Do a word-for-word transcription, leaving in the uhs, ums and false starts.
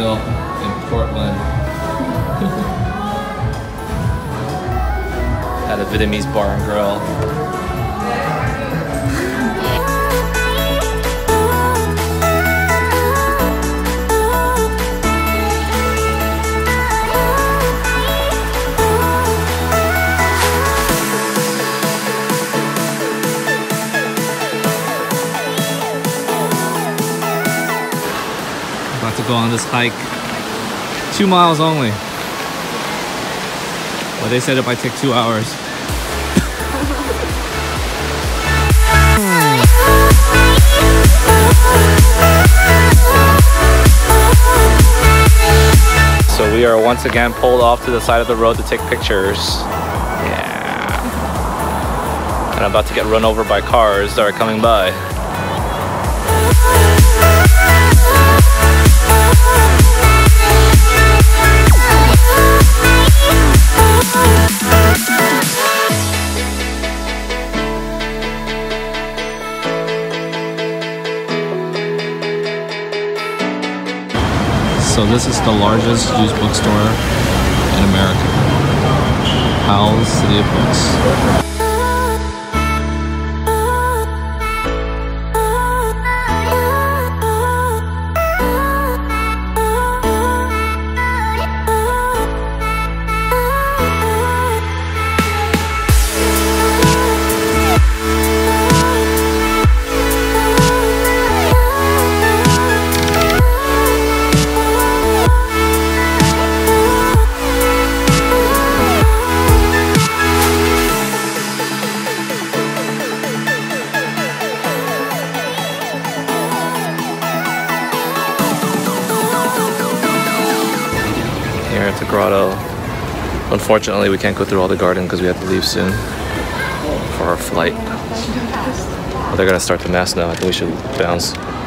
meal in Portland. At a Vietnamese bar and grill. About to go on this hike. Two miles only. But they said it might take two hours. So we are once again pulled off to the side of the road to take pictures. Yeah. And I'm about to get run over by cars that are coming by. So this is the largest used bookstore in America. Howell's City of Books. Here at the grotto. Unfortunately, we can't go through all the garden because we have to leave soon for our flight. Well, they're gonna start the mass now. I think we should bounce.